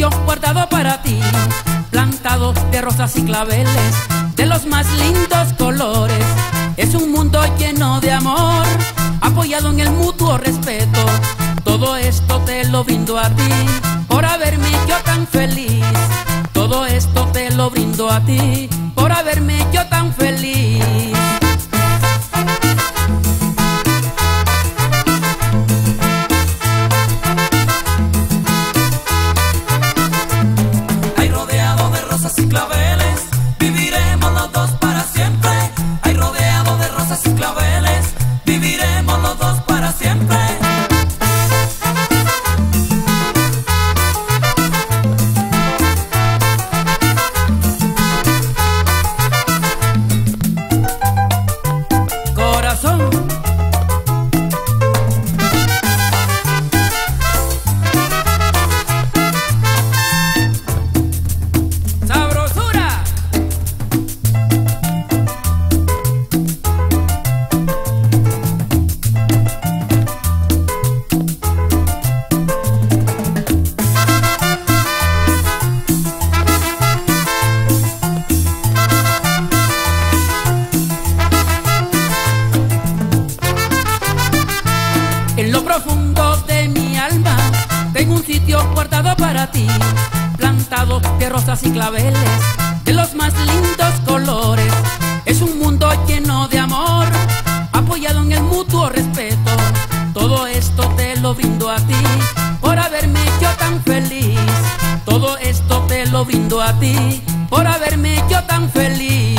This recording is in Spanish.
sitio guardado para ti, plantado de rosas y claveles, de los más lindos colores. Es un mundo lleno de amor, apoyado en el mutuo respeto. Todo esto te lo brindo a ti, por haberme yo tan feliz. Todo esto te lo brindo a ti, por haberme yo tan feliz. Ay, rodeado de rosas y claveles, viviremos los dos para siempre. Ay, rodeado de rosas y claveles, viviremos los dos para siempre. En lo profundo de mi alma tengo un sitio guardado para ti, plantado de rosas y claveles, de los más lindos colores. Es un mundo lleno de amor, apoyado en el mutuo respeto. Todo esto te lo brindo a ti, por haberme yo tan feliz. Todo esto te lo brindo a ti, por haberme yo tan feliz.